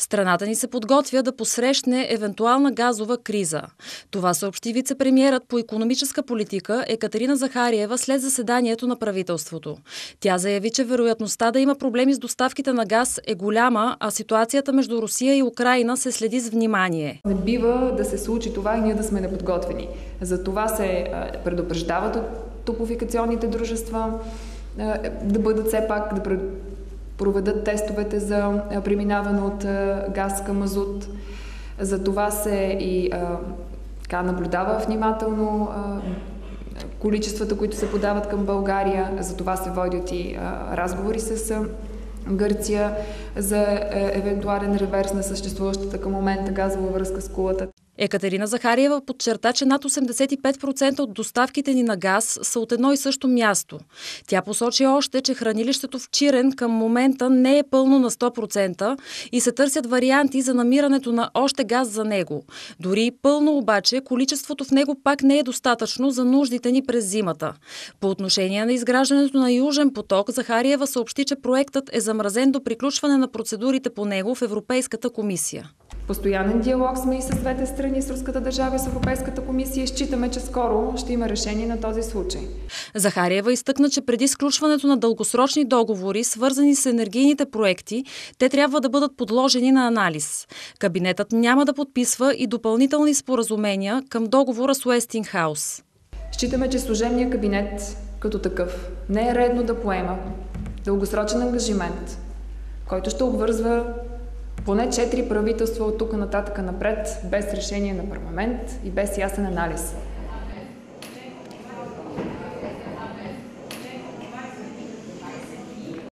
Страната ни се подготвя да посрещне евентуална газова криза. Това съобщи вицепремиерът по икономическа политика Екатерина Захариева след заседанието на правителството. Тя заяви, че вероятността да има проблеми с доставките на газ е голяма, а ситуацията между Русия и Украйна се следи с внимание. Не бива да се случи това и ние да сме неподготвени. За това се предупреждават от топлофикационните дружества да бъдат все пак да проведат тестовете за преминаване от газ към мазут. За това се и наблюдава внимателно количествата, които се подават към България. За това се водят и разговори с Гърция за евентуален реверс на съществуващата към момента газова връзка с Кулата. Екатерина Захариева подчерта, че над 85% от доставките ни на газ са от едно и също място. Тя посочи още, че хранилището в Чирен към момента не е пълно на 100% и се търсят варианти за намирането на още газ за него. Дори и пълно обаче, количеството в него пак не е достатъчно за нуждите ни през зимата. По отношение на изграждането на Южен поток, Захариева съобщи, че проектът е замразен до приключване на процедурите по него в Европейската комисия. Постоянен диалог сме и с двете страни, с руската държава и с Европейската комисия. Считаме, че скоро ще има решение на този случай. Захариева изтъкна, че преди сключването на дългосрочни договори, свързани с енергийните проекти, те трябва да бъдат подложени на анализ. Кабинетът няма да подписва и допълнителни споразумения към договора с Уестингхаус. Считаме, че служебният кабинет като такъв не е редно да поема дългосрочен ангажимент, който ще обвързва поне 4 правителства от тук нататък напред, без решение на парламент и без ясен анализ.